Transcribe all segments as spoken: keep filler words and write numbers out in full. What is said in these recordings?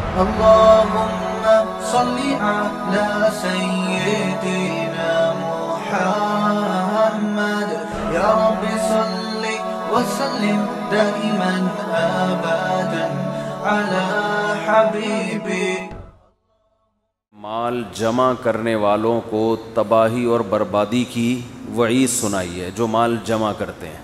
اللهم صل على سيدنا محمد يا رب صل وسلم دائما ابدا على حبيبي. مال جمع کرنے والوں کو تباہی اور بربادی کی وعید سنائی ہے جو مال جمع کرتے ہیں.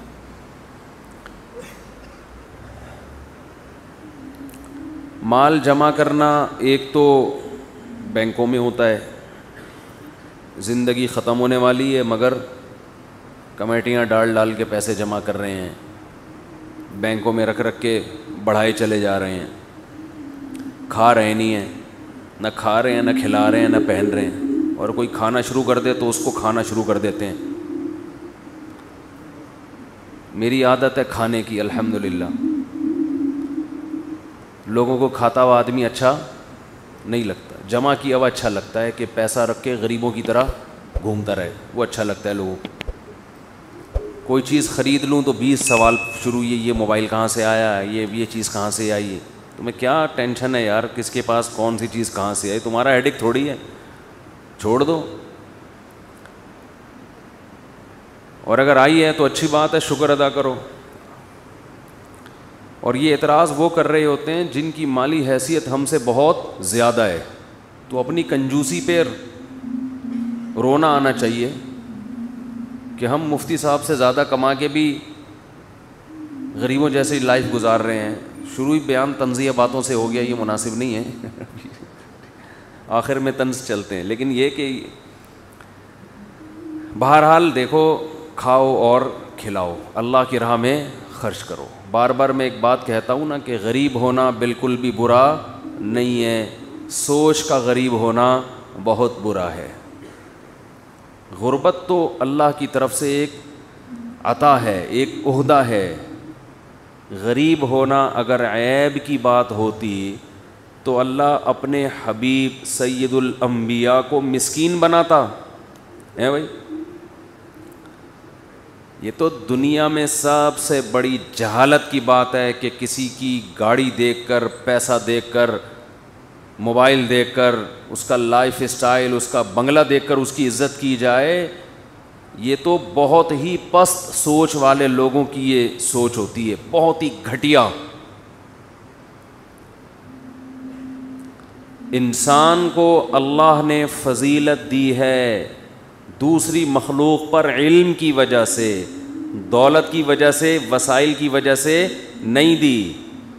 مال جمع کرنا ایک تو بینکوں میں ہوتا ہے, زندگی ختم ہونے والی ہے مگر کمیٹیاں ڈال ڈال کے پیسے جمع کر رہے ہیں, بینکوں میں رکھ رکھ کے بڑھائے چلے جا رہے ہیں, کھا رہے نہیں ہیں, نہ کھا رہے ہیں نہ کھلا رہے ہیں نہ پہن رہے ہیں, اور کوئی کھانا شروع کر دے تو اس کو کھانا شروع کر دیتے ہیں. میری عادت ہے کھانے کی الحمدللہ. لوگوں کو کھاتا ہوا آدمی اچھا نہیں لگتا, جمع کیا ہوا اچھا لگتا ہے کہ پیسہ رکھ کے غریبوں کی طرح گھومتا رہے, وہ اچھا لگتا ہے لوگوں کو. کوئی چیز خرید لوں تو بیس سوال شروع, یہ یہ موبائل کہاں سے آیا, یہ یہ چیز کہاں سے آئی ہے. تمہیں کیا ٹینشن ہے یار, کس کے پاس کون سی چیز کہاں سے آئی, تمہارا ہیڈک تھوڑی ہے, چھوڑ دو. اور اگر آئی ہے تو اچھی بات ہے, شکر ادا کرو. اور یہ اعتراض وہ کر رہے ہوتے ہیں جن کی مالی حیثیت ہم سے بہت زیادہ ہے, تو اپنی کنجوسی پہ رونا آنا چاہیے کہ ہم مفتی صاحب سے زیادہ کما کے بھی غریبوں جیسی لائف گزار رہے ہیں. شروعی بیان طنزیہ باتوں سے ہو گیا, یہ مناسب نہیں ہے, آخر میں طنز چلتے ہیں. لیکن یہ کہ بہرحال دیکھو, کھاؤ اور کھلاؤ, اللہ کی راہ میں خرچ کرو. بار بار میں ایک بات کہتا ہوں نا کہ غریب ہونا بالکل بھی برا نہیں ہے, سوچ کا غریب ہونا بہت برا ہے. غربت تو اللہ کی طرف سے ایک عطا ہے, ایک عہدہ ہے. غریب ہونا اگر عیب کی بات ہوتی تو اللہ اپنے حبیب سید الانبیاء کو مسکین بناتا ہے بھائی. یہ تو دنیا میں سب سے بڑی جہالت کی بات ہے کہ کسی کی گاڑی دیکھ کر, پیسہ دیکھ کر, موبائل دیکھ کر, اس کا لائف اسٹائل, اس کا بنگلہ دیکھ کر اس کی عزت کی جائے. یہ تو بہت ہی پست سوچ والے لوگوں کی یہ سوچ ہوتی ہے, بہت ہی گھٹیا. انسان کو اللہ نے فضیلت دی ہے دوسری مخلوق پر علم کی وجہ سے, دولت کی وجہ سے, وسائل کی وجہ سے نہیں دی.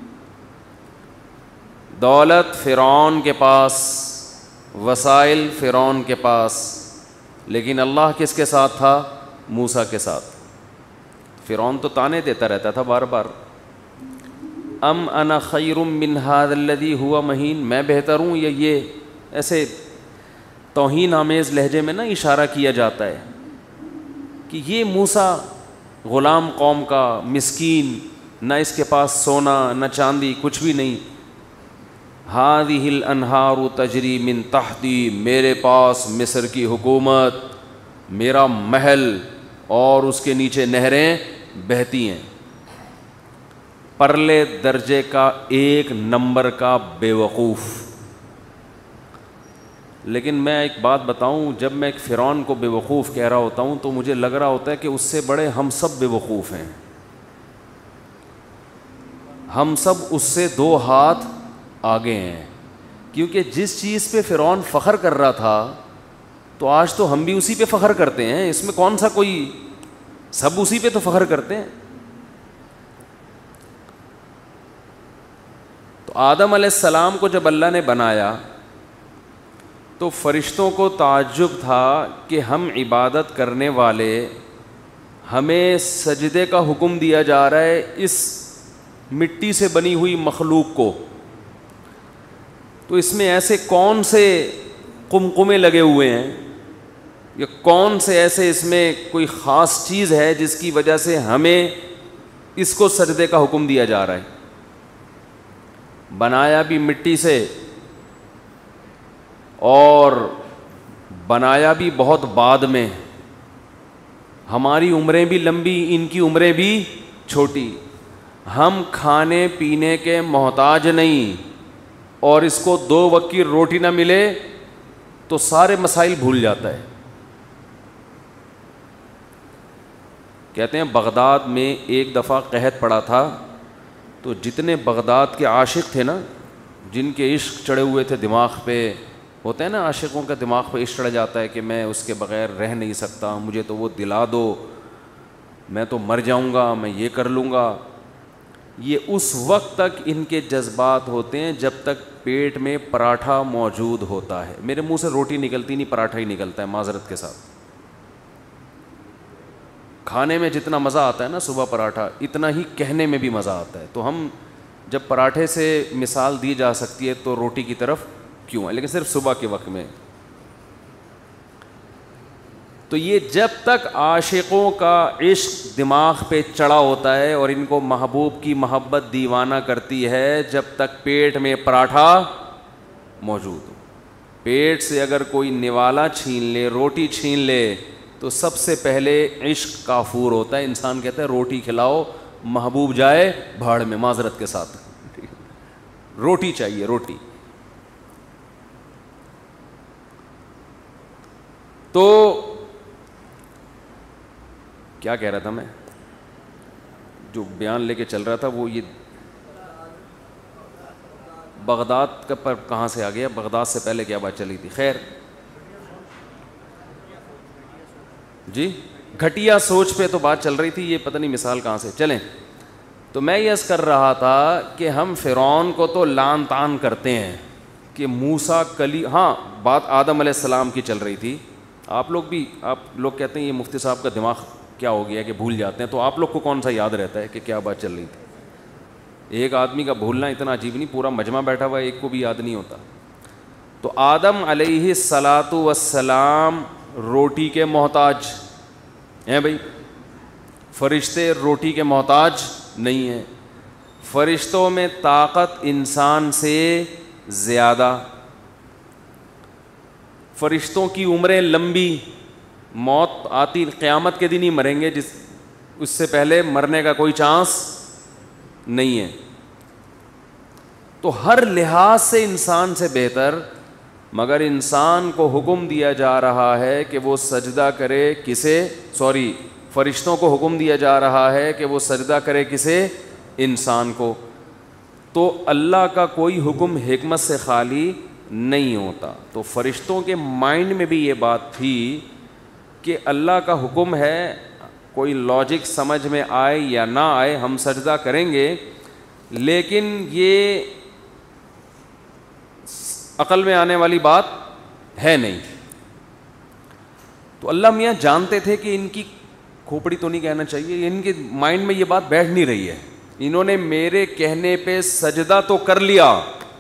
دولت فرعون کے پاس, وسائل فرعون کے پاس, لیکن اللہ کس کے ساتھ تھا؟ موسیٰ کے ساتھ. فرعون تو تانے دیتا رہتا تھا بار بار, ام انا خیر من ھذا الذی ھوا مہین, میں بہتر ہوں یا یہ. ایسے توہین آمیز لہجے میں نا اشارہ کیا جاتا ہے کہ یہ موسیٰ غلام قوم کا, مسکین, نہ اس کے پاس سونا نہ چاندی, کچھ بھی نہیں. ھذہ الانہار تجری من تحتی, میرے پاس مصر کی حکومت, میرا محل, اور اس کے نیچے نہریں بہتی ہیں. پرلے درجے کا ایک نمبر کا بے وقوف. لیکن میں ایک بات بتاؤں, جب میں ایک فرعون کو بے وقوف کہہ رہا ہوتا ہوں تو مجھے لگ رہا ہوتا ہے کہ اس سے بڑے ہم سب بے وقوف ہیں. ہم سب اس سے دو ہاتھ آگے ہیں, کیونکہ جس چیز پہ فرعون فخر کر رہا تھا تو آج تو ہم بھی اسی پہ فخر کرتے ہیں. اس میں کون سا کوئی, سب اسی پہ تو فخر کرتے ہیں. تو آدم علیہ السلام کو جب اللہ نے بنایا تو فرشتوں کو تعجب تھا کہ ہم عبادت کرنے والے, ہمیں سجدے کا حکم دیا جا رہا ہے اس مٹی سے بنی ہوئی مخلوق کو, تو اس میں ایسے کون سے قمقمے لگے ہوئے ہیں, یا کون سے ایسے اس میں کوئی خاص چیز ہے جس کی وجہ سے ہمیں اس کو سجدے کا حکم دیا جا رہا ہے. بنایا بھی مٹی سے اور بنایا بھی بہت بعد میں. ہماری عمریں بھی لمبی, ان کی عمریں بھی چھوٹی. ہم کھانے پینے کے محتاج نہیں, اور اس کو دو وقت کی روٹی نہ ملے تو سارے مسائل بھول جاتا ہے. کہتے ہیں بغداد میں ایک دفعہ قحط پڑا تھا تو جتنے بغداد کے عاشق تھے نا, جن کے عشق چڑھے ہوئے تھے دماغ پہ, ہوتے ہیں نا عاشقوں کا دماغ پہ عشق چڑھ جاتا ہے کہ میں اس کے بغیر رہ نہیں سکتا, مجھے تو وہ دلا دو, میں تو مر جاؤں گا, میں یہ کر لوں گا. یہ اس وقت تک ان کے جذبات ہوتے ہیں جب تک پیٹ میں پراٹھا موجود ہوتا ہے. میرے منہ سے روٹی نکلتی نہیں, پراٹھا ہی نکلتا ہے معذرت کے ساتھ. کھانے میں جتنا مزہ آتا ہے نا صبح پراٹھا, اتنا ہی کہنے میں بھی مزہ آتا ہے. تو ہم جب پراٹھے سے مثال دی جا سکتی ہے تو روٹی کی طرف کیوں ہے, لیکن صرف صبح کے وقت میں. تو یہ جب تک عاشقوں کا عشق دماغ پہ چڑھا ہوتا ہے اور ان کو محبوب کی محبت دیوانہ کرتی ہے, جب تک پیٹ میں پراٹھا موجود ہو. پیٹ سے اگر کوئی نوالا چھین لے, روٹی چھین لے, تو سب سے پہلے عشق کافور ہوتا ہے. انسان کہتا ہے روٹی کھلاؤ, محبوب جائے بھاڑ میں, معذرت کے ساتھ. روٹی چاہیے, روٹی. تو کیا کہہ رہا تھا میں, جو بیان لے کے چل رہا تھا وہ یہ بغداد کا پر کہاں سے آ گیا, بغداد سے پہلے کیا بات چلی تھی. خیر جی, گھٹیا سوچ پہ تو بات چل رہی تھی, یہ پتہ نہیں مثال کہاں سے. چلیں, تو میں یہ عرض کر رہا تھا کہ ہم فرعون کو تو لان تان کرتے ہیں کہ موسیٰ کلی, ہاں بات آدم علیہ السلام کی چل رہی تھی. آپ لوگ بھی, آپ لوگ کہتے ہیں یہ مفتی صاحب کا دماغ کیا ہو گیا کہ بھول جاتے ہیں, تو آپ لوگ کو کون سا یاد رہتا ہے کہ کیا بات چل رہی تھی. ایک آدمی کا بھولنا اتنا عجیب نہیں, پورا مجمع بیٹھا ہوا ہے, ایک کو بھی یاد نہیں ہوتا. تو آدم علیہ الصلاۃ والسلام روٹی کے محتاج ہیں بھائی, فرشتے روٹی کے محتاج نہیں ہیں. فرشتوں میں طاقت انسان سے زیادہ, فرشتوں کی عمریں لمبی, موت آتی قیامت کے دن ہی مریں گے, جس اس سے پہلے مرنے کا کوئی چانس نہیں ہے. تو ہر لحاظ سے انسان سے بہتر, مگر انسان کو حکم دیا جا رہا ہے کہ وہ سجدہ کرے کسے, سوری فرشتوں کو حکم دیا جا رہا ہے کہ وہ سجدہ کرے کسے, انسان کو. تو اللہ کا کوئی حکم حکمت سے خالی نہیں ہوتا. تو فرشتوں کے مائنڈ میں بھی یہ بات تھی کہ اللہ کا حکم ہے, کوئی لاجک سمجھ میں آئے یا نہ آئے ہم سجدہ کریں گے, لیکن یہ عقل میں آنے والی بات ہے نہیں. تو اللہ میاں جانتے تھے کہ ان کی کھوپڑی تو نہیں کہنا چاہیے, ان کے مائنڈ میں یہ بات بیٹھ نہیں رہی ہے. انہوں نے میرے کہنے پہ سجدہ تو کر لیا,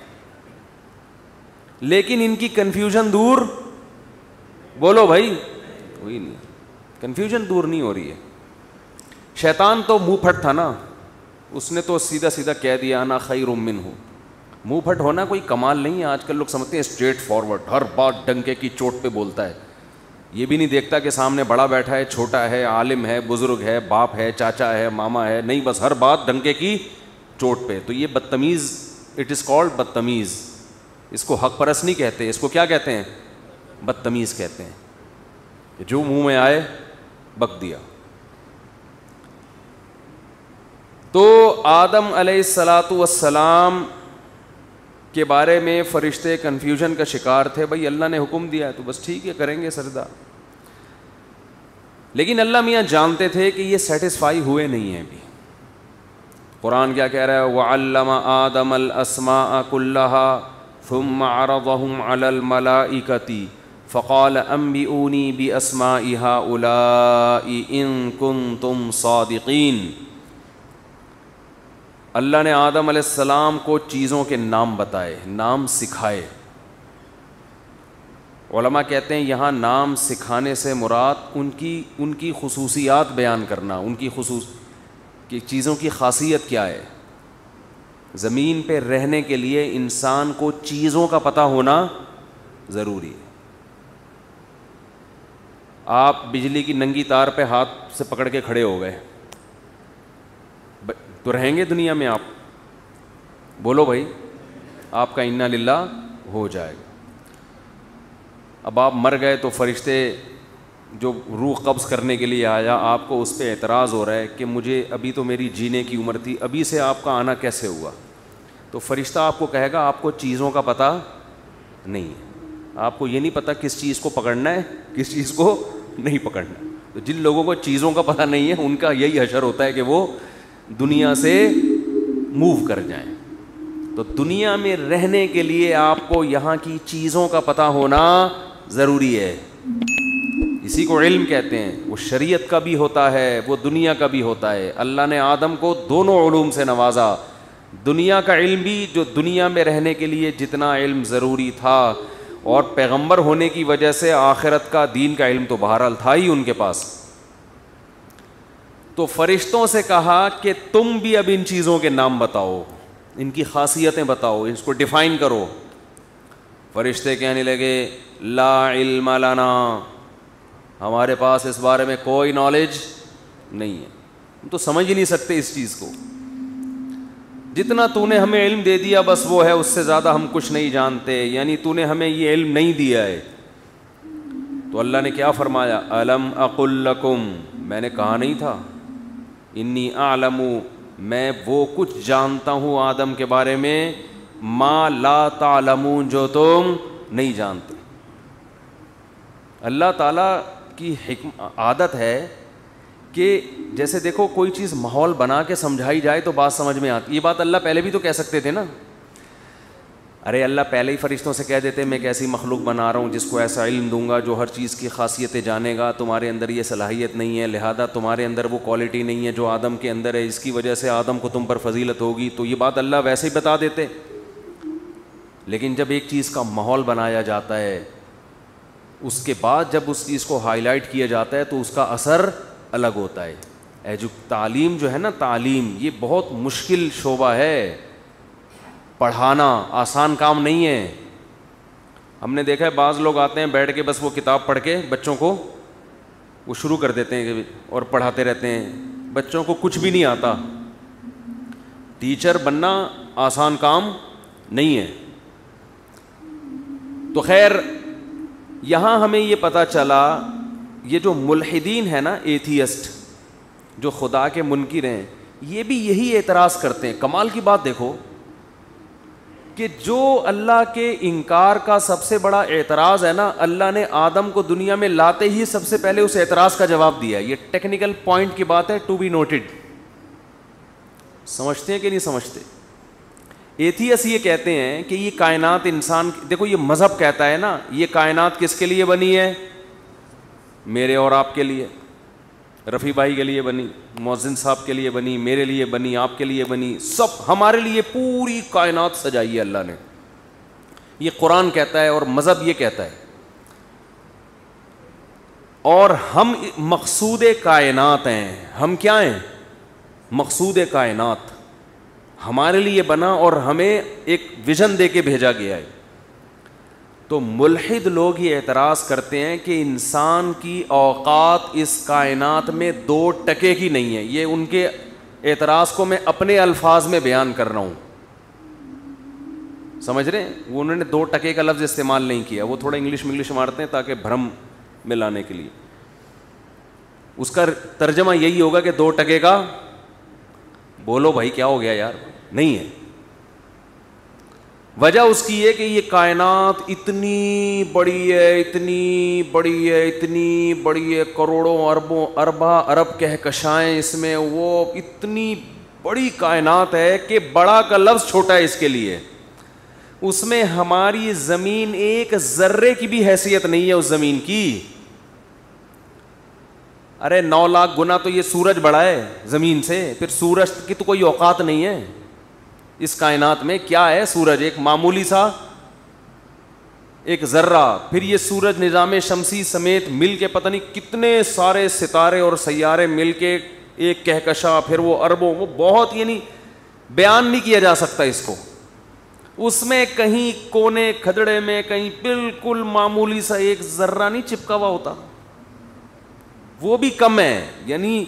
لیکن ان کی کنفیوژن دور, بولو بھائی, وہی نہیں, کنفیوژن دور نہیں ہو رہی ہے. شیطان تو منہ پھٹ تھا نا, اس نے تو سیدھا سیدھا کہہ دیا انا خیر منہ. منہ پھٹ ہونا کوئی کمال نہیں ہے. آج کل لوگ سمجھتے ہیں اسٹریٹ فارورڈ, ہر بات ڈنکے کی چوٹ پہ بولتا ہے, یہ بھی نہیں دیکھتا کہ سامنے بڑا بیٹھا ہے, چھوٹا ہے, عالم ہے, بزرگ ہے, باپ ہے, چاچا ہے, ماما ہے, نہیں بس ہر بات ڈنکے کی چوٹ پہ. تو یہ بدتمیز, اٹ از کالڈ بدتمیز. اس کو حق پرست نہیں کہتے, اس کو کیا کہتے ہیں, بدتمیز کہتے ہیں. جو منہ میں آئے بک دیا. تو آدم علیہ الصلاۃ والسلام کے بارے میں فرشتے کنفیوژن کا شکار تھے. بھائی اللہ نے حکم دیا ہے تو بس ٹھیک ہے, کریں گے سجدہ. لیکن اللہ میاں جانتے تھے کہ یہ سیٹسفائی ہوئے نہیں ہیں ابھی. قرآن کیا کہہ رہا ہے, وَعَلَّمَ آدَمَ الْأَسْمَاءَ كُلَّهَا ثُمَّ عَرَضَهُمْ عَلَى الْمَلَائِكَةِ فَقَالَ أَنبِئُونِي بِأَسْمَاءِ هَؤُلَاءِ إِن كُنتُمْ صَادِقِينَ. اللہ نے آدم علیہ السلام کو چیزوں کے نام بتائے, نام سکھائے. علماء کہتے ہیں یہاں نام سکھانے سے مراد ان کی ان کی خصوصیات بیان کرنا, ان کی خصوص کی چیزوں کی خاصیت کیا ہے. زمین پہ رہنے کے لیے انسان کو چیزوں کا پتہ ہونا ضروری ہے. آپ بجلی کی ننگی تار پہ ہاتھ سے پکڑ کے کھڑے ہو گئے تو رہیں گے دنیا میں آپ, بولو بھائی, آپ کا انا للہ ہو جائے گا. اب آپ مر گئے تو فرشتے جو روح قبض کرنے کے لیے آیا, آپ کو اس پہ اعتراض ہو رہا ہے کہ مجھے ابھی تو میری جینے کی عمر تھی, ابھی سے آپ کا آنا کیسے ہوا؟ تو فرشتہ آپ کو کہے گا آپ کو چیزوں کا پتہ نہیں ہے, آپ کو یہ نہیں پتہ کس چیز کو پکڑنا ہے کس چیز کو نہیں پکڑنا. تو جن لوگوں کو چیزوں کا پتہ نہیں ہے ان کا یہی حشر ہوتا ہے کہ وہ دنیا سے موو کر جائیں. تو دنیا میں رہنے کے لیے آپ کو یہاں کی چیزوں کا پتہ ہونا ضروری ہے. اسی کو علم کہتے ہیں. وہ شریعت کا بھی ہوتا ہے, وہ دنیا کا بھی ہوتا ہے. اللہ نے آدم کو دونوں علوم سے نوازا, دنیا کا علم بھی جو دنیا میں رہنے کے لیے جتنا علم ضروری تھا, اور پیغمبر ہونے کی وجہ سے آخرت کا دین کا علم تو بہرحال تھا ہی ان کے پاس. تو فرشتوں سے کہا کہ تم بھی اب ان چیزوں کے نام بتاؤ, ان کی خاصیتیں بتاؤ, اس کو ڈیفائن کرو. فرشتے کہنے لگے لا علم لنا, ہمارے پاس اس بارے میں کوئی نالج نہیں ہے, ہم تو سمجھ ہی نہیں سکتے اس چیز کو. جتنا تو نے ہمیں علم دے دیا بس وہ ہے, اس سے زیادہ ہم کچھ نہیں جانتے, یعنی تو نے ہمیں یہ علم نہیں دیا ہے. تو اللہ نے کیا فرمایا, الم اقل لکم, میں نے کہا نہیں تھا, انی اعلم, میں وہ کچھ جانتا ہوں آدم کے بارے میں, ما لا تعلمون, جو تم نہیں جانتے. اللہ تعالیٰ کی حکم عادت ہے کہ جیسے دیکھو کوئی چیز ماحول بنا کے سمجھائی جائے تو بات سمجھ میں آتی. یہ بات اللہ پہلے بھی تو کہہ سکتے تھے نا. ارے اللہ پہلے ہی فرشتوں سے کہہ دیتے میں ایک ایسی مخلوق بنا رہا ہوں جس کو ایسا علم دوں گا جو ہر چیز کی خاصیتیں جانے گا, تمہارے اندر یہ صلاحیت نہیں ہے, لہذا تمہارے اندر وہ کوالٹی نہیں ہے جو آدم کے اندر ہے, اس کی وجہ سے آدم کو تم پر فضیلت ہوگی. تو یہ بات اللہ ویسے ہی بتا دیتے. لیکن جب ایک چیز کا ماحول بنایا جاتا ہے, اس کے بعد جب اس چیز کو ہائی لائٹ کیا جاتا ہے تو اس کا اثر الگ ہوتا ہے. ایجو تعلیم جو ہے نا, تعلیم یہ بہت مشکل شعبہ ہے, پڑھانا آسان کام نہیں ہے. ہم نے دیکھا ہے بعض لوگ آتے ہیں بیٹھ کے بس وہ کتاب پڑھ کے بچوں کو وہ شروع کر دیتے ہیں اور پڑھاتے رہتے ہیں, بچوں کو کچھ بھی نہیں آتا. ٹیچر بننا آسان کام نہیں ہے. تو خیر یہاں ہمیں یہ پتہ چلا, یہ جو ملحدین ہیں نا, ایتھیسٹ, جو خدا کے منکر ہیں, یہ بھی یہی اعتراض کرتے ہیں. کمال کی بات دیکھو کہ جو اللہ کے انکار کا سب سے بڑا اعتراض ہے نا, اللہ نے آدم کو دنیا میں لاتے ہی سب سے پہلے اس اعتراض کا جواب دیا. یہ ٹیکنیکل پوائنٹ کی بات ہے, ٹو بی نوٹڈ. سمجھتے ہیں کہ نہیں سمجھتے؟ ایتھیس یہ کہتے ہیں کہ یہ کائنات انسان, دیکھو یہ مذہب کہتا ہے نا یہ کائنات کس کے لیے بنی ہے, میرے اور آپ کے لیے, رفیع بھائی کے لیے بنی, مؤذن صاحب کے لیے بنی, میرے لیے بنی, آپ کے لیے بنی, سب ہمارے لیے پوری کائنات سجائی ہے اللہ نے. یہ قرآن کہتا ہے اور مذہب یہ کہتا ہے. اور ہم مقصود کائنات ہیں. ہم کیا ہیں؟ مقصود کائنات. ہمارے لیے بنا اور ہمیں ایک ویژن دے کے بھیجا گیا ہے. تو ملحد لوگ یہ اعتراض کرتے ہیں کہ انسان کی اوقات اس کائنات میں دو ٹکے کی نہیں ہے. یہ ان کے اعتراض کو میں اپنے الفاظ میں بیان کر رہا ہوں, سمجھ رہے ہیں؟ وہ انہوں نے دو ٹکے کا لفظ استعمال نہیں کیا, وہ تھوڑا انگلش منگلش مارتے ہیں تاکہ بھرم میں لانے کے لیے. اس کا ترجمہ یہی ہوگا کہ دو ٹکے کا, بولو بھائی کیا ہو گیا یار, نہیں ہے. وجہ اس کی ہے کہ یہ کائنات اتنی بڑی ہے, اتنی بڑی ہے, اتنی بڑی ہے, کروڑوں اربوں اربا ارب کہکشائیں اس میں, وہ اتنی بڑی کائنات ہے کہ بڑا کا لفظ چھوٹا ہے اس کے لیے. اس میں ہماری زمین ایک ذرے کی بھی حیثیت نہیں ہے اس زمین کی. ارے نو لاکھ گنا تو یہ سورج بڑا ہے زمین سے, پھر سورج کی تو کوئی اوقات نہیں ہے اس کائنات میں. کیا ہے سورج؟ ایک معمولی سا ایک ذرہ. پھر یہ سورج نظام شمسی سمیت مل کے پتہ نہیں کتنے سارے ستارے اور سیارے مل کے ایک کہکشاں, پھر وہ اربوں, وہ بہت, یعنی بیان نہیں کیا جا سکتا اس کو. اس میں کہیں کونے کھدڑے میں کہیں بالکل معمولی سا ایک ذرہ نہیں چپکا ہوا ہوتا, وہ بھی کم ہے. یعنی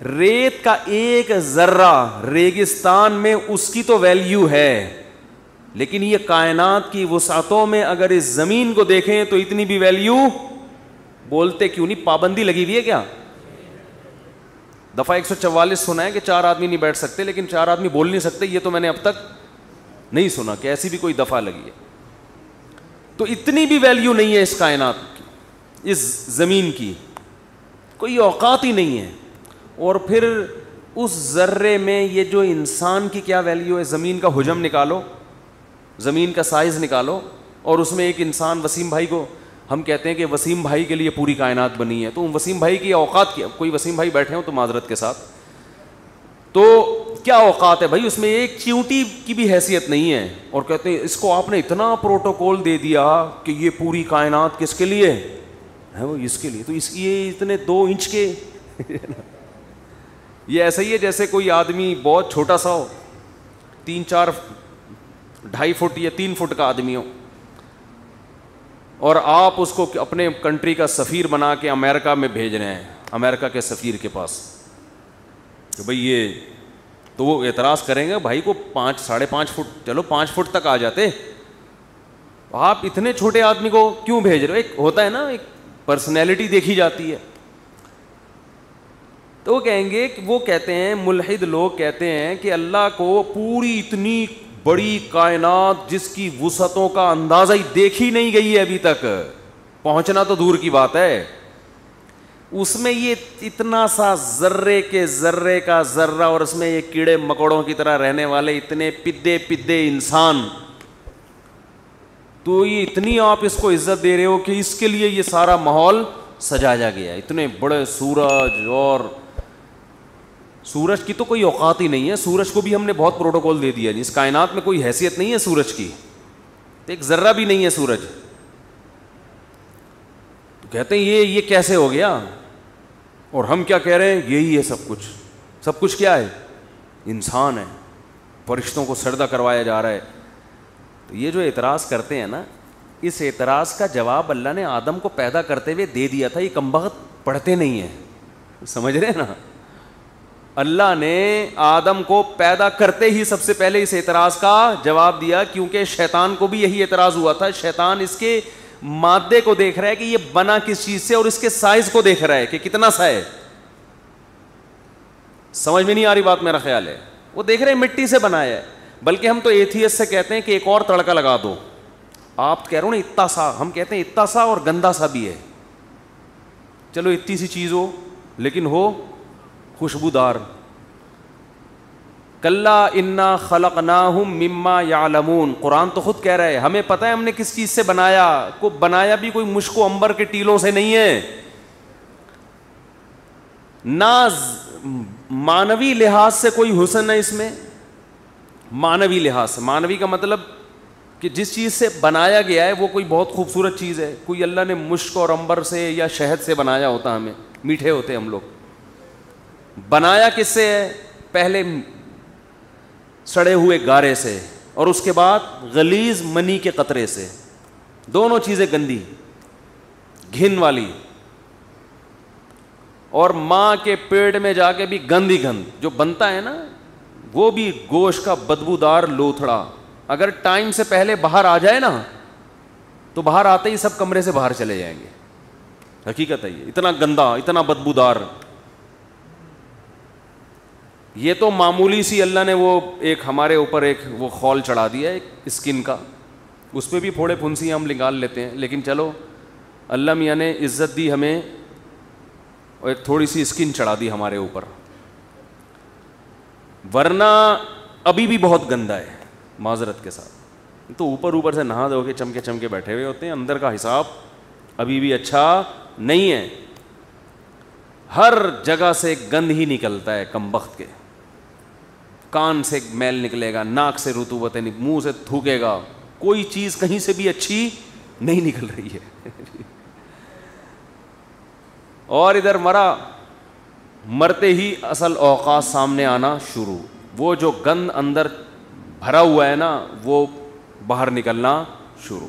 ریت کا ایک ذرہ ریگستان میں اس کی تو ویلیو ہے, لیکن یہ کائنات کی وسعتوں میں اگر اس زمین کو دیکھیں تو اتنی بھی ویلیو بولتے کیوں نہیں؟ پابندی لگی ہوئی ہے کیا؟ دفعہ ایک سو چوالیس سنا ہے کہ چار آدمی نہیں بیٹھ سکتے، لیکن چار آدمی بول نہیں سکتے، یہ تو میں نے اب تک نہیں سنا کہ ایسی بھی کوئی دفعہ لگی ہے. تو اتنی بھی ویلیو نہیں ہے اس کائنات کی، اس زمین کی کوئی اوقات ہی نہیں ہے. اور پھر اس ذرے میں یہ جو انسان کی کیا ویلیو ہے؟ زمین کا حجم نکالو، زمین کا سائز نکالو، اور اس میں ایک انسان وسیم بھائی کو ہم کہتے ہیں کہ وسیم بھائی کے لیے پوری کائنات بنی ہے، تو وسیم بھائی کی اوقات کیا؟ کوئی وسیم بھائی بیٹھے ہوں تو معذرت کے ساتھ، تو کیا اوقات ہے بھائی؟ اس میں ایک چیونٹی کی بھی حیثیت نہیں ہے، اور کہتے ہیں اس کو آپ نے اتنا پروٹوکول دے دیا کہ یہ پوری کائنات کس کے لیے ہے؟ وہ اس کے لیے. تو اس یہ اتنے دو انچ کے یہ ایسا ہی ہے جیسے کوئی آدمی بہت چھوٹا سا ہو، تین چار ڈھائی فٹ یا تین فٹ کا آدمی ہو، اور آپ اس کو اپنے کنٹری کا سفیر بنا کے امریکہ میں بھیج رہے ہیں، امریکہ کے سفیر کے پاس، کہ بھئی یہ، تو وہ اعتراض کریں گے بھائی کو پانچ ساڑھے پانچ فٹ، چلو پانچ فٹ تک آ جاتے، آپ اتنے چھوٹے آدمی کو کیوں بھیج رہے ہو؟ ایک ہوتا ہے نا، ایک پرسنالٹی دیکھی جاتی ہے. تو وہ کہیں گے کہ وہ کہتے ہیں، ملحد لوگ کہتے ہیں کہ اللہ کو پوری اتنی بڑی کائنات جس کی وسعتوں کا اندازہ ہی دیکھی نہیں گئی ہے ابھی تک، پہنچنا تو دور کی بات ہے، اس میں یہ اتنا سا ذرے کے ذرے کا ذرہ، اور اس میں یہ کیڑے مکوڑوں کی طرح رہنے والے اتنے پدے پدے انسان، تو یہ اتنی آپ اس کو عزت دے رہے ہو کہ اس کے لیے یہ سارا ماحول سجایا گیا. اتنے بڑے سورج، اور سورج کی تو کوئی اوقات ہی نہیں ہے، سورج کو بھی ہم نے بہت پروٹوکول دے دیا، اس کائنات میں کوئی حیثیت نہیں ہے سورج کی، ایک ذرہ بھی نہیں ہے سورج. تو کہتے ہیں یہ یہ کیسے ہو گیا؟ اور ہم کیا کہہ رہے ہیں؟ یہی ہے سب کچھ. سب کچھ کیا ہے؟ انسان ہے، فرشتوں کو سجدہ کروایا جا رہا ہے. تو یہ جو اعتراض کرتے ہیں نا، اس اعتراض کا جواب اللہ نے آدم کو پیدا کرتے ہوئے دے دیا تھا. یہ کمبخت پڑھتے نہیں ہیں، سمجھ رہے ہیں نا؟ اللہ نے آدم کو پیدا کرتے ہی سب سے پہلے اس اعتراض کا جواب دیا، کیونکہ شیطان کو بھی یہی اعتراض ہوا تھا. شیطان اس کے مادے کو دیکھ رہا ہے کہ یہ بنا کس چیز سے، اور اس کے سائز کو دیکھ رہا ہے کہ کتنا سا ہے. سمجھ میں نہیں آ رہی بات؟ میرا خیال ہے وہ دیکھ رہے ہیں مٹی سے بنایا ہے. بلکہ ہم تو ایتھیسٹ سے کہتے ہیں کہ ایک اور تڑکا لگا دو. آپ کہہ رہے ہو نا اتنا سا، ہم کہتے ہیں اتنا سا اور گندا سا بھی ہے. چلو اتنی سی چیز ہو لیکن ہو خوشبودار. کلا انا خلقناہم مما یعلمون، قرآن تو خود کہہ رہا ہے ہمیں پتہ ہے ہم نے کس چیز سے بنایا. کو بنایا بھی کوئی مشک و عنبر کے ٹیلوں سے نہیں ہے. نہ مانوی لحاظ سے کوئی حسن ہے اس میں، مانوی لحاظ سے، مانوی کا مطلب کہ جس چیز سے بنایا گیا ہے وہ کوئی بہت خوبصورت چیز ہے. کوئی اللہ نے مشک اور عنبر سے یا شہد سے بنایا ہوتا، ہمیں میٹھے ہوتے ہم لوگ. بنایا کس سے ہے؟ پہلے سڑے ہوئے گارے سے، اور اس کے بعد غلیظ منی کے قطرے سے. دونوں چیزیں گندی، گھن والی. اور ماں کے پیٹ میں جا کے بھی گند ہی گند جو بنتا ہے نا، وہ بھی گوشت کا بدبودار لوتھڑا. اگر ٹائم سے پہلے باہر آ جائے نا تو باہر آتے ہی سب کمرے سے باہر چلے جائیں گے. حقیقت ہے یہ، اتنا گندا، اتنا بدبودار. یہ تو معمولی سی اللہ نے وہ ایک ہمارے اوپر ایک وہ خول چڑھا دیا ہے اسکن کا، اس پہ بھی پھوڑے پھنسیاں ہم نکال لیتے ہیں. لیکن چلو اللہ میاں نے عزت دی ہمیں اور ایک تھوڑی سی اسکن چڑھا دی ہمارے اوپر، ورنہ ابھی بھی بہت گندا ہے معذرت کے ساتھ. تو اوپر اوپر سے نہا دھو کے چمکے چمکے بیٹھے ہوئے ہوتے ہیں، اندر کا حساب ابھی بھی اچھا نہیں ہے. ہر جگہ سے گند ہی نکلتا ہے کمبخت کے. کان سے میل نکلے گا، ناک سے رطوبت، منہ سے تھوکے گا، کوئی چیز کہیں سے بھی اچھی نہیں نکل رہی ہے. اور ادھر مرا، مرتے ہی اصل اوقات سامنے آنا شروع. وہ جو گند اندر بھرا ہوا ہے نا وہ باہر نکلنا شروع.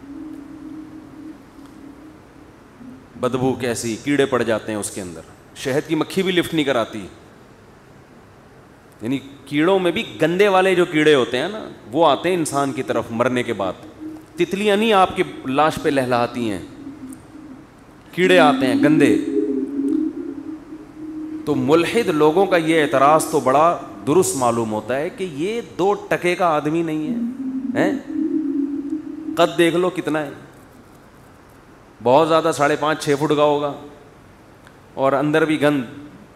بدبو کیسی، کیڑے پڑ جاتے ہیں اس کے اندر. شہد کی مکھی بھی لفٹ نہیں کراتی. یعنی کیڑوں میں بھی گندے والے جو کیڑے ہوتے ہیں نا وہ آتے ہیں انسان کی طرف مرنے کے بعد. تتلیاں نہیں آپ کی لاش پہ لہلاتی ہیں, کیڑے آتے ہیں گندے. تو ملحد لوگوں کا یہ اعتراض تو بڑا درست معلوم ہوتا ہے کہ یہ دو ٹکے کا آدمی نہیں ہے, قد دیکھ لو کتنا ہے, بہت زیادہ ساڑھے پانچ چھ فٹ کا ہوگا اور اندر بھی گند.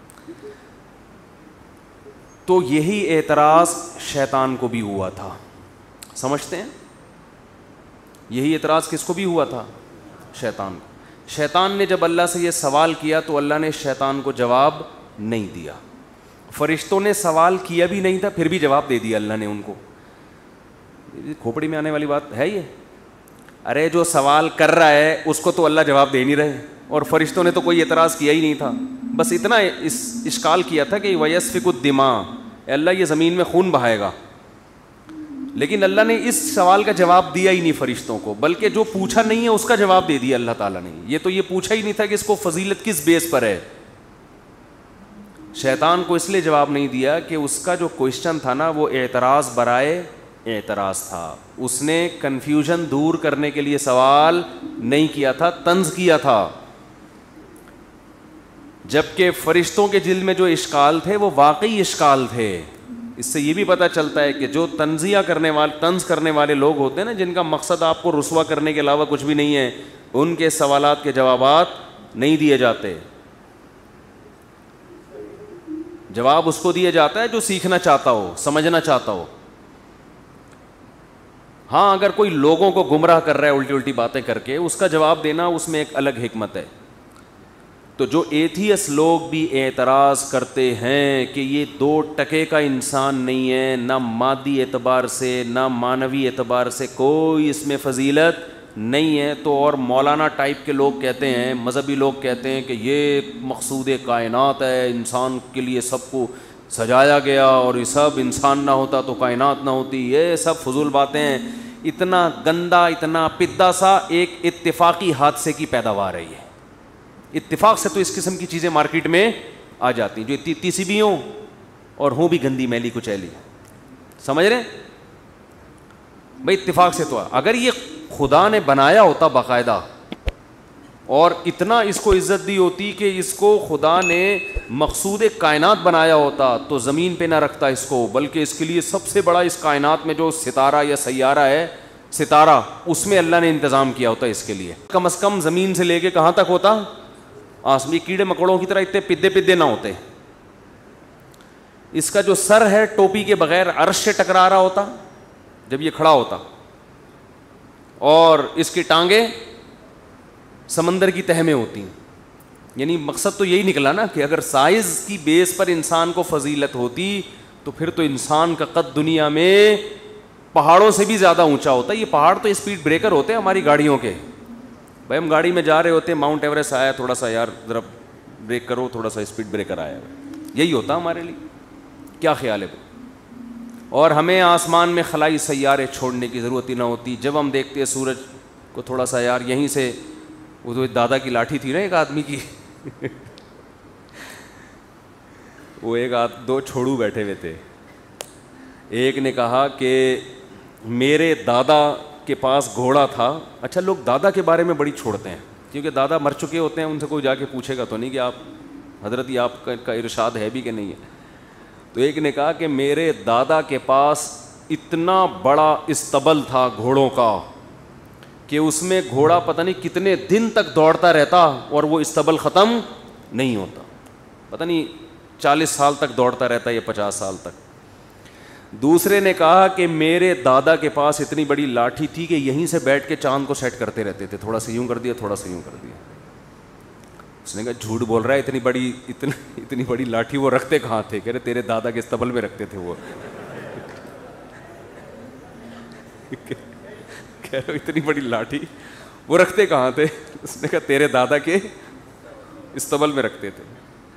تو یہی اعتراض شیطان کو بھی ہوا تھا, سمجھتے ہیں؟ یہی اعتراض کس کو بھی ہوا تھا؟ شیطان کو. شیطان نے جب اللہ سے یہ سوال کیا تو اللہ نے شیطان کو جواب نہیں دیا. فرشتوں نے سوال کیا بھی نہیں تھا پھر بھی جواب دے دیا اللہ نے ان کو. کھوپڑی میں آنے والی بات ہے یہ. ارے جو سوال کر رہا ہے اس کو تو اللہ جواب دے نہیں رہے, اور فرشتوں نے تو کوئی اعتراض کیا ہی نہیں تھا, بس اتنا اس اشکال کیا تھا کہ وَيَسْفِكُ الدِّمَاءَ, اللہ یہ زمین میں خون بہائے گا. لیکن اللہ نے اس سوال کا جواب دیا ہی نہیں فرشتوں کو, بلکہ جو پوچھا نہیں ہے اس کا جواب دے دیا اللہ تعالیٰ نے. یہ تو یہ پوچھا ہی نہیں تھا کہ اس کو فضیلت کس بیس پر ہے. شیطان کو اس لیے جواب نہیں دیا کہ اس کا جو کوشچن تھا نا وہ اعتراض برائے اعتراض تھا. اس نے کنفیوژن دور کرنے کے لیے سوال نہیں کیا تھا, طنز کیا تھا. جبکہ فرشتوں کے دل میں جو اشکال تھے وہ واقعی اشکال تھے. اس سے یہ بھی پتہ چلتا ہے کہ جو تنزیہ کرنے والے طنز کرنے والے لوگ ہوتے ہیں نا, جن کا مقصد آپ کو رسوا کرنے کے علاوہ کچھ بھی نہیں ہے, ان کے سوالات کے جوابات نہیں دیے جاتے. جواب اس کو دیا جاتا ہے جو سیکھنا چاہتا ہو, سمجھنا چاہتا ہو. ہاں اگر کوئی لوگوں کو گمراہ کر رہا ہے الٹی الٹی باتیں کر کے, اس کا جواب دینا اس میں ایک الگ حکمت ہے. تو جو ایتھیس لوگ بھی اعتراض کرتے ہیں کہ یہ دو ٹکے کا انسان نہیں ہے, نہ مادی اعتبار سے نہ معنوی اعتبار سے کوئی اس میں فضیلت نہیں ہے, تو اور مولانا ٹائپ کے لوگ کہتے ہیں, مذہبی لوگ کہتے ہیں کہ یہ مقصود کائنات ہے, انسان کے لیے سب کو سجایا گیا اور یہ سب انسان نہ ہوتا تو کائنات نہ ہوتی, یہ سب فضول باتیں ہیں. اتنا گندا اتنا پدا سا ایک اتفاقی حادثے کی پیداوار ہے یہ. اتفاق سے تو اس قسم کی چیزیں مارکیٹ میں آ جاتی ہیں جو اتنی تیسی بھی ہوں اور ہوں بھی گندی میلی کچیلی. سمجھ رہے ہیں بھائی؟ اتفاق سے تو. اگر یہ خدا نے بنایا ہوتا باقاعدہ اور اتنا اس کو عزت دی ہوتی کہ اس کو خدا نے مقصود کائنات بنایا ہوتا تو زمین پہ نہ رکھتا اس کو, بلکہ اس کے لیے سب سے بڑا اس کائنات میں جو ستارہ یا سیارہ ہے, ستارہ, اس میں اللہ نے انتظام کیا ہوتا اس کے لیے. کم از کم زمین سے لے کے کہاں تک ہوتا؟ آسمی کیڑے مکوڑوں کی طرح اتنے پدے پدے نہ ہوتے. اس کا جو سر ہے ٹوپی کے بغیر عرش سے ٹکرا رہا ہوتا جب یہ کھڑا ہوتا, اور اس کی ٹانگیں سمندر کی تہ میں ہوتی. یعنی مقصد تو یہی نکلا نا کہ اگر سائز کی بیس پر انسان کو فضیلت ہوتی تو پھر تو انسان کا قد دنیا میں پہاڑوں سے بھی زیادہ اونچا ہوتا. یہ پہاڑ تو اسپیڈ بریکر ہوتے ہیں ہماری گاڑیوں کے. بھائی ہم گاڑی میں جا رہے ہوتے ہیں, ماؤنٹ ایوریسٹ آیا, تھوڑا سا یار ذرا بریک کرو, تھوڑا سا اسپیڈ بریکر آیا, یہی ہوتا ہمارے لیے. کیا خیال ہے؟ اور ہمیں آسمان میں خلائی سیارے چھوڑنے کی ضرورت ہی نہ ہوتی. جب ہم دیکھتے ہیں سورج کو تھوڑا سا یار یہیں سے, وہ تو دادا کی لاٹھی تھی نا ایک آدمی کی, وہ ایک آدھ دو چھوڑو بیٹھے ہوئے تھے. ایک نے کہا کہ میرے دادا کے پاس گھوڑا تھا. اچھا لوگ دادا کے بارے میں بڑی چھوڑتے ہیں کیونکہ دادا مر چکے ہوتے ہیں, ان سے کوئی جا کے پوچھے گا تو نہیں کہ آپ حضرت یہ آپ کا ارشاد ہے بھی کہ نہیں ہے. تو ایک نے کہا کہ میرے دادا کے پاس اتنا بڑا استبل تھا گھوڑوں کا کہ اس میں گھوڑا پتہ نہیں کتنے دن تک دوڑتا رہتا اور وہ استبل ختم نہیں ہوتا. پتہ نہیں چالیس سال تک دوڑتا رہتا یا پچاس سال تک. دوسرے نے کہا کہ میرے دادا کے پاس اتنی بڑی لاٹھی تھی کہ یہیں سے بیٹھ کے چاند کو سیٹ کرتے رہتے تھے, تھوڑا سا یوں کر دیا, تھوڑا سا یوں کر دیا. اس نے کہا جھوٹ بول رہا ہے, اتنی بڑی اتنی اتنی بڑی لاٹھی وہ رکھتے کہاں تھے؟ کہہ رہے تیرے دادا کے استبل میں رکھتے تھے وہ. کہہ رہے اتنی بڑی لاٹھی وہ رکھتے کہاں تھے؟ اس نے کہا تیرے دادا کے استبل میں رکھتے تھے.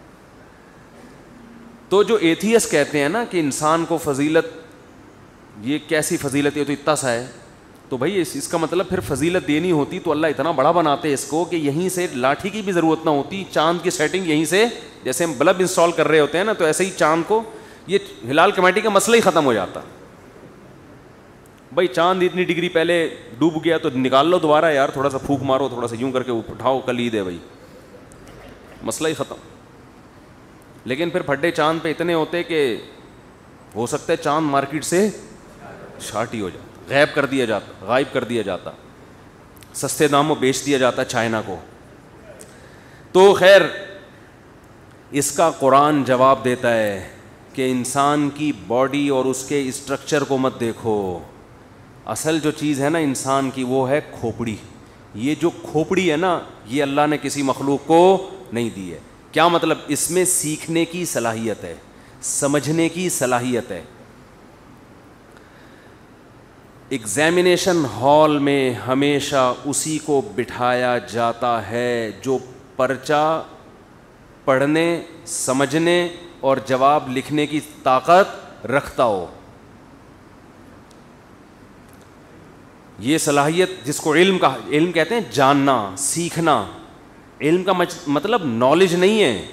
تو جو ایتھیس کہتے ہیں نا کہ انسان کو فضیلت, یہ کیسی فضیلت ہے, تو اتنا سا ہے, تو بھائی اس اس کا مطلب پھر فضیلت دینی ہوتی تو اللہ اتنا بڑا بناتے اس کو کہ یہیں سے لاٹھی کی بھی ضرورت نہ ہوتی, چاند کی سیٹنگ یہیں سے, جیسے ہم بلب انسٹال کر رہے ہوتے ہیں نا تو ایسے ہی چاند کو یہ ہلال کمیٹی کا مسئلہ ہی ختم ہو جاتا. بھائی چاند اتنی ڈگری پہلے ڈوب گیا تو نکال لو دوبارہ یار, تھوڑا سا پھونک مارو, تھوڑا سا یوں کر کے اٹھاؤ, کل عید ہے بھائی, مسئلہ ہی ختم. لیکن پھر پھڈے چاند پہ اتنے ہوتے کہ ہو سکتا ہے چاند مارکیٹ سے شارٹ ہی ہو جاتا, غائب کر دیا جاتا غائب کر دیا جاتا سستے داموں بیچ دیا جاتا چائنا کو. تو خیر اس کا قرآن جواب دیتا ہے کہ انسان کی باڈی اور اس کے اسٹرکچر کو مت دیکھو, اصل جو چیز ہے نا انسان کی وہ ہے کھوپڑی. یہ جو کھوپڑی ہے نا یہ اللہ نے کسی مخلوق کو نہیں دی ہے. کیا مطلب؟ اس میں سیکھنے کی صلاحیت ہے, سمجھنے کی صلاحیت ہے. ایگزامینیشن ہال میں ہمیشہ اسی کو بٹھایا جاتا ہے جو پرچہ پڑھنے, سمجھنے اور جواب لکھنے کی طاقت رکھتا ہو. یہ صلاحیت جس کو علم کا علم کہتے ہیں, جاننا, سیکھنا. علم کا مطلب نالج نہیں ہے,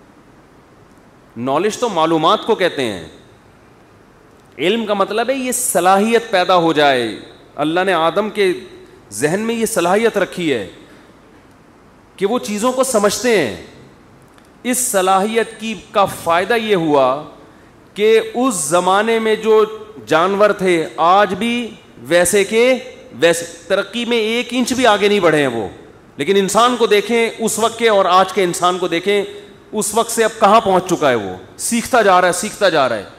نالج تو معلومات کو کہتے ہیں. علم کا مطلب ہے یہ صلاحیت پیدا ہو جائے. اللہ نے آدم کے ذہن میں یہ صلاحیت رکھی ہے کہ وہ چیزوں کو سمجھتے ہیں. اس صلاحیت کی کا فائدہ یہ ہوا کہ اس زمانے میں جو جانور تھے آج بھی ویسے کے ویسے, ترقی میں ایک انچ بھی آگے نہیں بڑھے ہیں وہ. لیکن انسان کو دیکھیں اس وقت کے اور آج کے انسان کو دیکھیں, اس وقت سے اب کہاں پہنچ چکا ہے وہ, سیکھتا جا رہا ہے سیکھتا جا رہا ہے.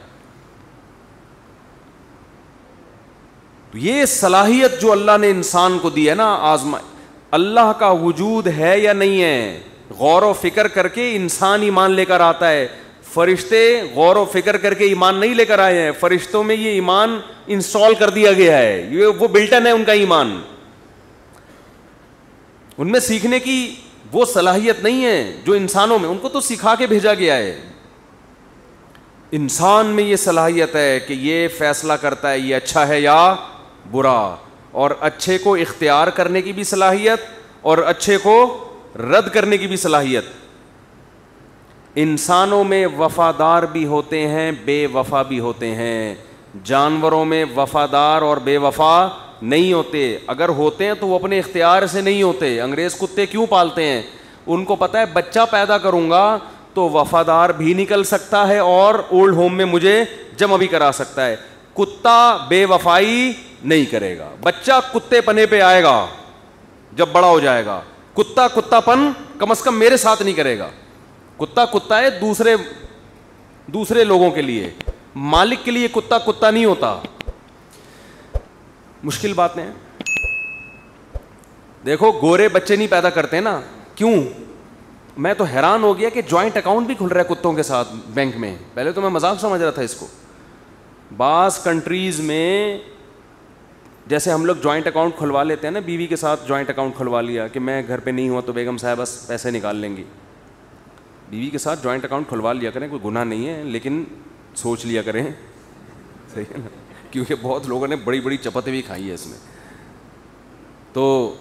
یہ صلاحیت جو اللہ نے انسان کو دی ہے نا, آزما اللہ کا وجود ہے یا نہیں ہے, غور و فکر کر کے انسان ایمان لے کر آتا ہے. فرشتے غور و فکر کر کے ایمان نہیں لے کر آئے ہیں, فرشتوں میں یہ ایمان انسٹال کر دیا گیا ہے, یہ وہ بلٹن ہے ان کا ایمان. ان میں سیکھنے کی وہ صلاحیت نہیں ہے جو انسانوں میں, ان کو تو سکھا کے بھیجا گیا ہے. انسان میں یہ صلاحیت ہے کہ یہ فیصلہ کرتا ہے یہ اچھا ہے یا برا, اور اچھے کو اختیار کرنے کی بھی صلاحیت اور اچھے کو رد کرنے کی بھی صلاحیت. انسانوں میں وفادار بھی ہوتے ہیں, بے وفا بھی ہوتے ہیں. جانوروں میں وفادار اور بے وفا نہیں ہوتے. اگر ہوتے ہیں تو وہ اپنے اختیار سے نہیں ہوتے. انگریز کتے کیوں پالتے ہیں؟ ان کو پتہ ہے بچہ پیدا کروں گا تو وفادار بھی نکل سکتا ہے اور اولڈ ہوم میں مجھے جمع بھی کرا سکتا ہے. کتا بے وفائی نہیں کرے گا. بچہ کتے پنے پہ آئے گا جب بڑا ہو جائے گا, کتا کتا پن کم از کم میرے ساتھ نہیں کرے گا. کتا کتا ہے دوسرے دوسرے لوگوں کے لیے, مالک کے لیے کتا کتا نہیں ہوتا. مشکل بات ہے. دیکھو گورے بچے نہیں پیدا کرتے نا, کیوں؟ میں تو حیران ہو گیا کہ جوائنٹ اکاؤنٹ بھی کھل رہا ہے کتوں کے ساتھ بینک میں. پہلے تو میں مذاق سمجھ رہا تھا اس کو. بعض کنٹریز میں جیسے ہم لوگ جوائنٹ اکاؤنٹ کھلوا لیتے ہیں نا, بیوی کے ساتھ جوائنٹ اکاؤنٹ کھلوا لیا کہ میں گھر پہ نہیں ہوا تو بیگم صاحب بس پیسے نکال لیں گی. بیوی کے ساتھ جوائنٹ اکاؤنٹ کھلوا لیا کریں, کوئی گناہ نہیں ہے, لیکن سوچ لیا کریں, صحیح ہے نا, کیونکہ بہت لوگوں نے بڑی بڑی چپتیں بھی کھائی ہے اس میں. تو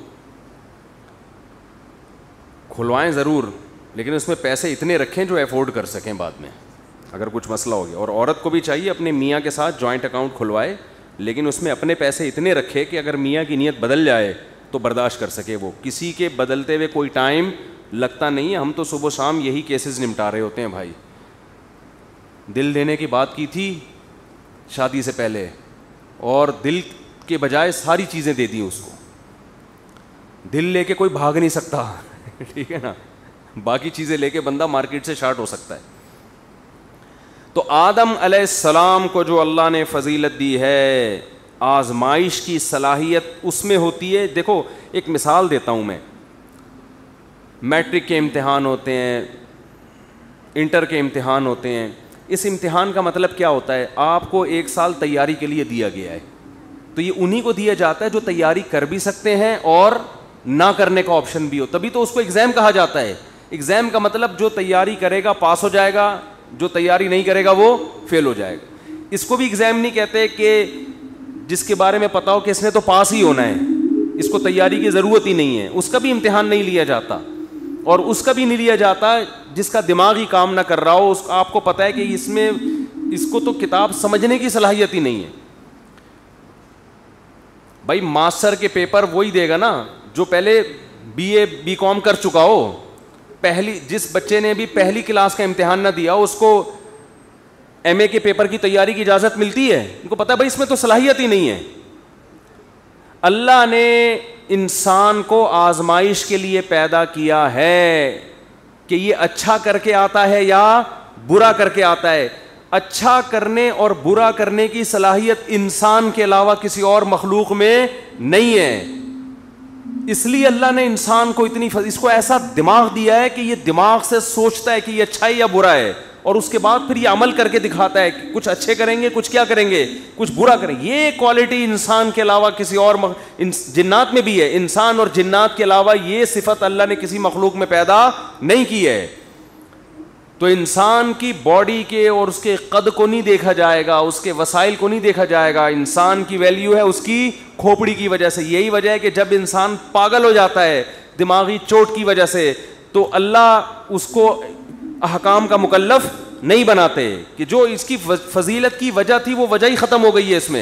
کھلوائیں ضرور, لیکن اس میں پیسے اتنے رکھیں جو افورڈ کر سکیں بعد میں اگر کچھ مسئلہ ہو گیا. اور عورت کو بھی چاہیے اپنے میاں کے ساتھ جوائنٹ اکاؤنٹ کھلوائے, لیکن اس میں اپنے پیسے اتنے رکھے کہ اگر میاں کی نیت بدل جائے تو برداشت کر سکے. وہ کسی کے بدلتے ہوئے کوئی ٹائم لگتا نہیں ہے. ہم تو صبح شام یہی کیسز نمٹا رہے ہوتے ہیں بھائی. دل دینے کی بات کی تھی شادی سے پہلے, اور دل کے بجائے ساری چیزیں دے دیں اس کو. دل لے کے کوئی بھاگ نہیں سکتا, ٹھیک ہے نا, باقی چیزیں لے کے بندہ مارکیٹ سے شارٹ ہو سکتا ہے. تو آدم علیہ السلام کو جو اللہ نے فضیلت دی ہے, آزمائش کی صلاحیت اس میں ہوتی ہے. دیکھو ایک مثال دیتا ہوں میں. میٹرک کے امتحان ہوتے ہیں, انٹر کے امتحان ہوتے ہیں. اس امتحان کا مطلب کیا ہوتا ہے؟ آپ کو ایک سال تیاری کے لیے دیا گیا ہے, تو یہ انہی کو دیا جاتا ہے جو تیاری کر بھی سکتے ہیں اور نہ کرنے کا آپشن بھی ہو, تبھی تو اس کو ایگزام کہا جاتا ہے. ایگزام کا مطلب جو تیاری کرے گا پاس ہو جائے گا, جو تیاری نہیں کرے گا وہ فیل ہو جائے گا. اس کو بھی ایگزام نہیں کہتے کہ جس کے بارے میں پتا ہو کہ اس نے تو پاس ہی ہونا ہے, اس کو تیاری کی ضرورت ہی نہیں ہے, اس کا بھی امتحان نہیں لیا جاتا. اور اس کا بھی نہیں لیا جاتا جس کا دماغ ہی کام نہ کر رہا ہو. اس آپ کو پتہ ہے کہ اس میں اس کو تو کتاب سمجھنے کی صلاحیت ہی نہیں ہے. بھائی ماسٹر کے پیپر وہی دے گا نا جو پہلے بی اے بی کام کر چکا ہو. پہلی جس بچے نے بھی پہلی کلاس کا امتحان نہ دیا اس کو ایم اے کے پیپر کی تیاری کی اجازت ملتی ہے؟ ان کو پتا بھائی اس میں تو صلاحیت ہی نہیں ہے. اللہ نے انسان کو آزمائش کے لیے پیدا کیا ہے کہ یہ اچھا کر کے آتا ہے یا برا کر کے آتا ہے. اچھا کرنے اور برا کرنے کی صلاحیت انسان کے علاوہ کسی اور مخلوق میں نہیں ہے. اس لیے اللہ نے انسان کو اتنی اس کو ایسا دماغ دیا ہے کہ یہ دماغ سے سوچتا ہے کہ یہ اچھا ہے یا برا ہے, اور اس کے بعد پھر یہ عمل کر کے دکھاتا ہے کہ کچھ اچھے کریں گے, کچھ کیا کریں گے, کچھ برا کریں گے. یہ کوالٹی انسان کے علاوہ کسی اور مخ... جنات میں بھی ہے. انسان اور جنات کے علاوہ یہ صفت اللہ نے کسی مخلوق میں پیدا نہیں کی ہے. تو انسان کی باڈی کے اور اس کے قد کو نہیں دیکھا جائے گا, اس کے وسائل کو نہیں دیکھا جائے گا. انسان کی ویلیو ہے اس کی کھوپڑی کی وجہ سے. یہی وجہ ہے کہ جب انسان پاگل ہو جاتا ہے دماغی چوٹ کی وجہ سے تو اللہ اس کو احکام کا مکلف نہیں بناتے, کہ جو اس کی فضیلت کی وجہ تھی وہ وجہ ہی ختم ہو گئی ہے اس میں.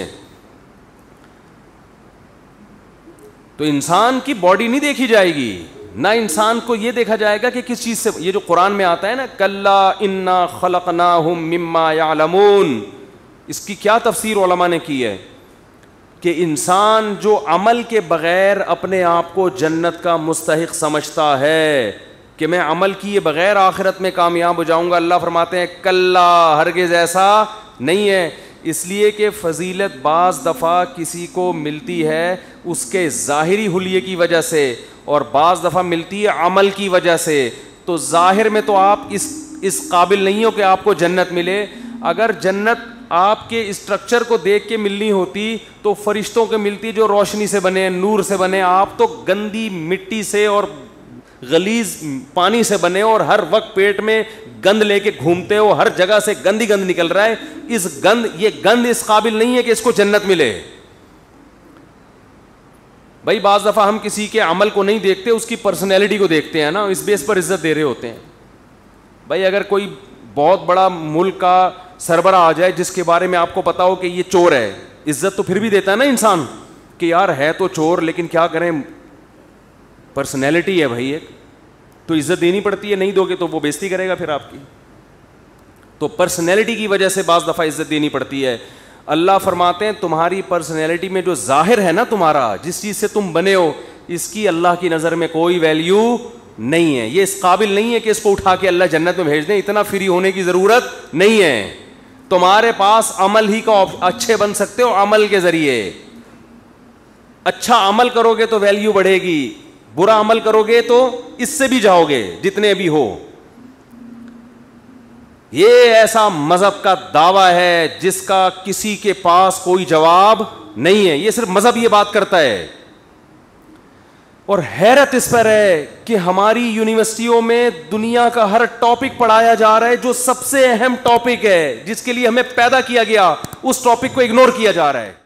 تو انسان کی باڈی نہیں دیکھی جائے گی, نہ انسان کو یہ دیکھا جائے گا کہ کس چیز سے. یہ جو قرآن میں آتا ہے نا کلا انا خلقناہم مما یعلمون, اس کی کیا تفسیر علماء نے کی ہے کہ انسان جو عمل کے بغیر اپنے آپ کو جنت کا مستحق سمجھتا ہے کہ میں عمل کیے بغیر آخرت میں کامیاب ہو جاؤں گا, اللہ فرماتے ہیں کلا ہرگز ایسا نہیں ہے. اس لیے کہ فضیلت بعض دفعہ کسی کو ملتی ہے اس کے ظاہری حلیے کی وجہ سے اور بعض دفعہ ملتی ہے عمل کی وجہ سے. تو ظاہر میں تو آپ اس اس قابل نہیں ہو کہ آپ کو جنت ملے. اگر جنت آپ کے اسٹرکچر کو دیکھ کے ملنی ہوتی تو فرشتوں کے ملتی جو روشنی سے بنے, نور سے بنے. آپ تو گندی مٹی سے اور غلیظ پانی سے بنے اور ہر وقت پیٹ میں گند لے کے گھومتے ہو, ہر جگہ سے گندی گند نکل رہا ہے. اس گند یہ گند اس قابل نہیں ہے کہ اس کو جنت ملے. بھائی بعض دفعہ ہم کسی کے عمل کو نہیں دیکھتے, اس کی پرسنالٹی کو دیکھتے ہیں نا, اس بیس پر عزت دے رہے ہوتے ہیں. بھائی اگر کوئی بہت بڑا ملک کا سربراہ آ جائے جس کے بارے میں آپ کو پتا ہو کہ یہ چور ہے, عزت تو پھر بھی دیتا ہے نا انسان کہ یار ہے تو چور لیکن کیا کریں پرسنالٹی ہے بھائی ایک, تو عزت دینی پڑتی ہے. نہیں دو گے تو وہ بےزتی کرے گا پھر آپ کی. تو پرسنالٹی کی وجہ سے بعض دفعہ عزت دینی پڑتی ہے. اللہ فرماتے ہیں تمہاری پرسنالٹی میں جو ظاہر ہے نا تمہارا, جس چیز سے تم بنے ہو, اس کی اللہ کی نظر میں کوئی ویلیو نہیں ہے. یہ اس قابل نہیں ہے کہ اس کو اٹھا کے اللہ جنت میں بھیج دیں. اتنا فری ہونے کی ضرورت نہیں ہے. تمہارے پاس عمل ہی کا اچھے بن سکتے ہو, عمل کے ذریعے. اچھا عمل کرو گے تو ویلیو بڑھے گی, برا عمل کرو گے تو اس سے بھی جاؤ گے جتنے بھی ہو. یہ ایسا مذہب کا دعویٰ ہے جس کا کسی کے پاس کوئی جواب نہیں ہے. یہ صرف مذہب یہ بات کرتا ہے. اور حیرت اس پر ہے کہ ہماری یونیورسٹیوں میں دنیا کا ہر ٹاپک پڑھایا جا رہا ہے جو سب سے اہم ٹاپک ہے, جس کے لیے ہمیں پیدا کیا گیا, اس ٹاپک کو اگنور کیا جا رہا ہے.